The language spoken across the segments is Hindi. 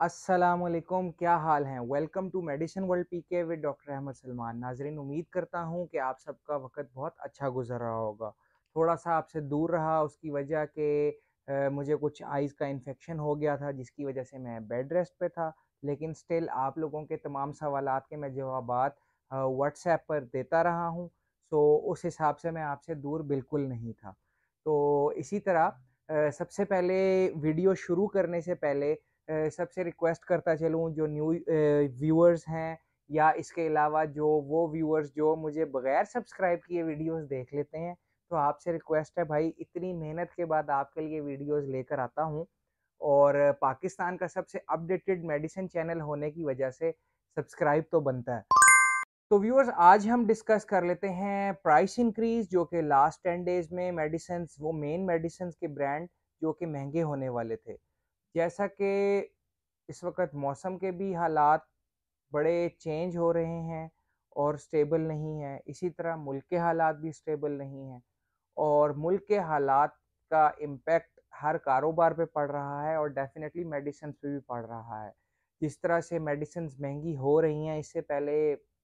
अस्सलामुअलैकुम, क्या हाल हैं। Welcome to medicine world PK with doctor Ahmed Salman. नाजरीन, उम्मीद करता हूं कि आप सबका वक्त बहुत अच्छा गुजर रहा होगा। थोड़ा सा आपसे दूर रहा उसकी वजह के मुझे कुछ आइज़ का इन्फेक्शन हो गया था, जिसकी वजह से मैं बेड रेस्ट पे था। लेकिन स्टिल आप लोगों के तमाम सवालात के मैं जवाबात व्हाट्सएप पर देता रहा हूं। सो उस हिसाब से मैं आपसे दूर बिल्कुल नहीं था। तो इसी तरह सबसे पहले वीडियो शुरू करने से पहले सबसे रिक्वेस्ट करता चलूँ, जो न्यू व्यूअर्स हैं या इसके अलावा जो वो व्यूअर्स जो मुझे बगैर सब्सक्राइब किए वीडियोस देख लेते हैं, तो आपसे रिक्वेस्ट है भाई, इतनी मेहनत के बाद आपके लिए वीडियोस लेकर आता हूँ और पाकिस्तान का सबसे अपडेटेड मेडिसिन चैनल होने की वजह से सब्सक्राइब तो बनता है। तो व्यूअर्स, आज हम डिस्कस कर लेते हैं प्राइस इंक्रीज, जो कि लास्ट 10 डेज में मेडिसिन, वो मेन मेडिसिन के ब्रांड जो कि महंगे होने वाले थे। जैसा कि इस वक्त मौसम के भी हालात बड़े चेंज हो रहे हैं और स्टेबल नहीं है, इसी तरह मुल्क के हालात भी स्टेबल नहीं हैं और मुल्क के हालात का इम्पेक्ट हर कारोबार पे पड़ रहा है और डेफिनेटली मेडिसिन पे भी पड़ रहा है। जिस तरह से मेडिसिन महंगी हो रही हैं, इससे पहले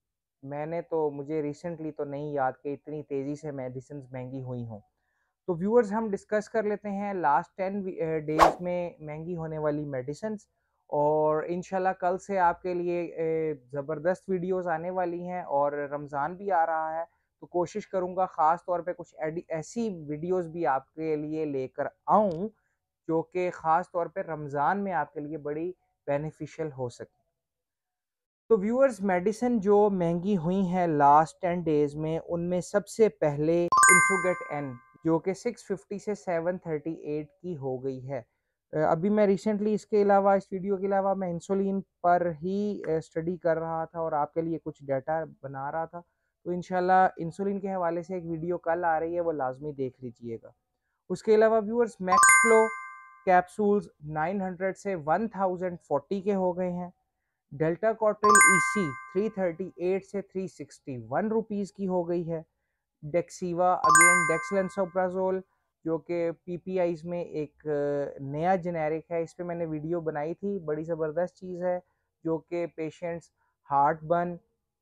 मुझे रिसेंटली तो नहीं याद कि इतनी तेज़ी से मेडिसिन महंगी हुई हों। तो व्यूअर्स, हम डिस्कस कर लेते हैं लास्ट 10 डेज में महंगी होने वाली मेडिसिन्स और इंशाल्लाह कल से आपके लिए ज़बरदस्त वीडियोस आने वाली हैं और रमज़ान भी आ रहा है, तो कोशिश करूँगा ख़ास तौर पे कुछ ऐसी वीडियोस भी आपके लिए लेकर आऊँ जो कि ख़ास तौर पे रमज़ान में आपके लिए बड़ी बेनिफिशियल हो सके। तो व्यूअर्स, मेडिसिन जो महंगी हुई हैं लास्ट 10 डेज में, उनमें सबसे पहले इंसुगेट एन, जो कि 650 से 738 की हो गई है। अभी मैं रिसेंटली इसके अलावा, इस वीडियो के अलावा, मैं इंसुलिन पर ही स्टडी कर रहा था और आपके लिए कुछ डाटा बना रहा था। तो इंशाल्लाह इंसुलिन के हवाले से एक वीडियो कल आ रही है, वो लाजमी देख लीजिएगा। उसके अलावा व्यूअर्स, मैक्स फ्लो कैप्सूल्स 900 से 1040 के हो गए हैं। डेल्टा कॉट्रिल ईसी 338 से 361 रुपीज़ की हो गई है। डेक्सीवा अगेन डेक्सलेंसोप्राजोल, जो कि पीपीआईज में एक नया जेनेरिक है, इस पे मैंने वीडियो बनाई थी, बड़ी ज़बरदस्त चीज़ है जो कि पेशेंट्स हार्ट बर्न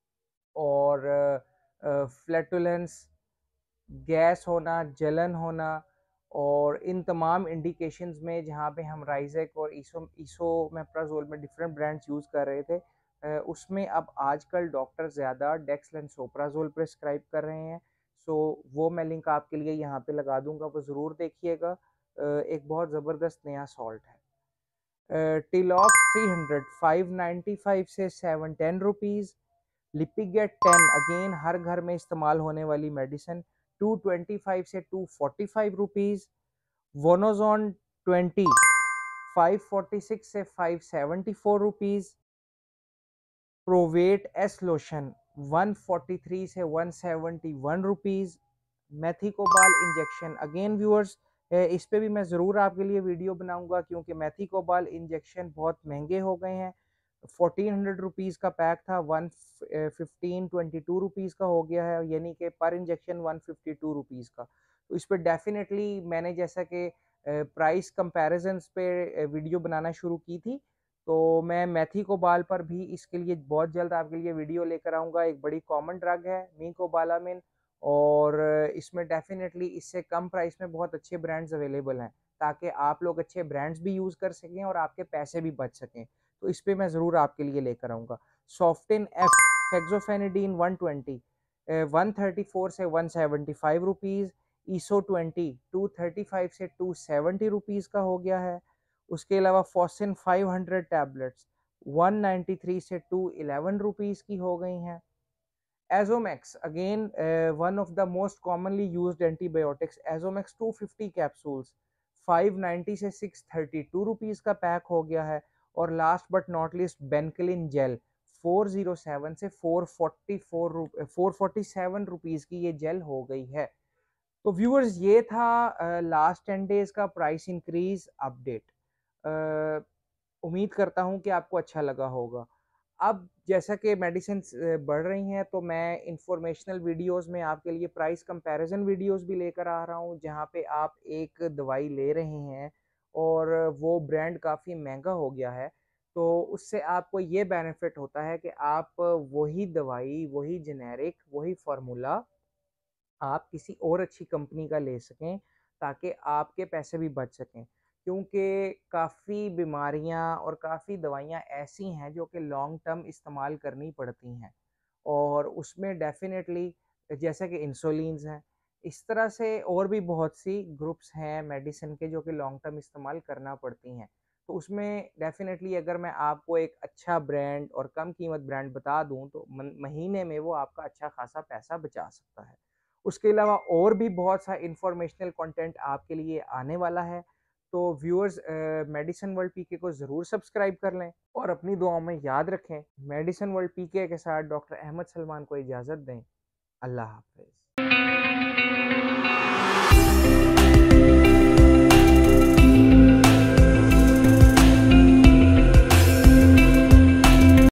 और फ्लैटुलेंस, गैस होना, जलन होना और इन तमाम इंडिकेशंस में जहाँ पे हम राइज़ेक और ईसोमेप्राज़ोल में डिफरेंट ब्रांड्स यूज़ कर रहे थे, उसमें अब आजकल डॉक्टर ज़्यादा डेक्सलेंसोप्राज़ोल प्रिस्क्राइब कर रहे हैं। सो वो मैं लिंक आपके लिए यहाँ पे लगा दूँगा, वो ज़रूर देखिएगा। एक बहुत ज़बरदस्त नया सॉल्ट है। टिलॉक्स 300 595 से 710 रुपीज़। लिपिगेट 10 अगेन हर घर में इस्तेमाल होने वाली मेडिसिन 225 से 245 रुपीज़। वोनोजोन 20 546 से 574 रुपीज़। प्रोवेट एस लोशन 143 से 171 rupees. Methycobal injection again viewers, इस पे भी मैं ज़रूर आपके लिए वीडियो बनाऊंगा, क्योंकि मैथिकोबाल इंजेक्शन बहुत महंगे हो गए हैं। 1400 रुपीज़ का पैक था, 1522 रुपीज़ का हो गया है, यानी कि पर इंजेक्शन 152 रुपीज़ का। तो इस पर डेफिनेटली मैंने, जैसा कि प्राइस कंपैरिजन्स पे वीडियो बनाना शुरू की थी, तो मैं मैथिकोबाल पर भी इसके लिए बहुत जल्द आपके लिए वीडियो लेकर आऊँगा। एक बड़ी कॉमन ड्रग है मीकोबालामिन और इसमें डेफिनेटली इससे कम प्राइस में बहुत अच्छे ब्रांड्स अवेलेबल हैं, ताकि आप लोग अच्छे ब्रांड्स भी यूज़ कर सकें और आपके पैसे भी बच सकें। तो इस पे मैं ज़रूर आपके लिए लेकर आऊँगा। सॉफ्टिन एफ फेक्सोफेनिडीन 120 134 से 175 रुपीज़। ईसो 20 235 से 270 रुपीज़ का हो गया है। उसके अलावा फॉसिन 500 टैबलेट्स 193 से 211 रुपीज़ की हो गई हैं। Azomax again one of the most commonly used antibiotics, Azomax 250 capsules 590 से 632 रुपीज़ का पैक हो गया है। और last but not least, Benclin gel 407 से 447 रुपीज़ की ये जेल हो गई है। तो व्यूअर्स, ये था लास्ट 10 डेज का प्राइस इंक्रीज अपडेट। उम्मीद करता हूँ कि आपको अच्छा लगा होगा। अब जैसा कि मेडिसिन बढ़ रही हैं, तो मैं इंफॉर्मेशनल वीडियोस में आपके लिए प्राइस कंपैरिजन वीडियोस भी लेकर आ रहा हूँ, जहाँ पे आप एक दवाई ले रहे हैं और वो ब्रांड काफ़ी महंगा हो गया है, तो उससे आपको ये बेनिफिट होता है कि आप वही दवाई, वही जेनेरिक, वही फ़ॉर्मूला आप किसी और अच्छी कंपनी का ले सकें, ताकि आपके पैसे भी बच सकें। क्योंकि काफ़ी बीमारियाँ और काफ़ी दवाइयाँ ऐसी हैं जो कि लॉन्ग टर्म इस्तेमाल करनी पड़ती हैं, और उसमें डेफ़िनेटली जैसे कि इंसुलिन्स हैं, इस तरह से और भी बहुत सी ग्रुप्स हैं मेडिसिन के जो कि लॉन्ग टर्म इस्तेमाल करना पड़ती हैं। तो उसमें डेफ़िनेटली अगर मैं आपको एक अच्छा ब्रांड और कम कीमत ब्रांड बता दूँ, तो मन महीने में वो आपका अच्छा खासा पैसा बचा सकता है। उसके अलावा और भी बहुत सा इन्फॉर्मेशनल कंटेंट आपके लिए आने वाला है। तो व्यूअर्स, मेडिसिन वर्ल्ड पीके को ज़रूर सब्सक्राइब कर लें और अपनी दुआओं में याद रखें। मेडिसिन वर्ल्ड पीके के साथ डॉक्टर अहमद सलमान को इजाज़त दें। अल्लाह हाफ़िज़।